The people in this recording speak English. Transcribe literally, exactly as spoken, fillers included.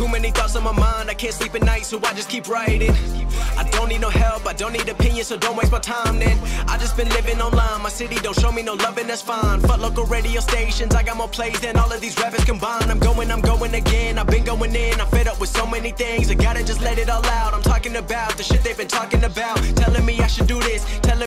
Too many thoughts on my mind, I can't sleep at night, so I just keep writing. I don't need no help, I don't need opinions, so don't waste my time then. I just been living online, my city don't show me no loving, that's fine. Fuck local radio stations, I got more plays than all of these rappers combined. I'm going, I'm going again, I've been going in, I'm fed up with so many things, I gotta just let it all out. I'm talking about the shit they've been talking about, telling me I should do this, telling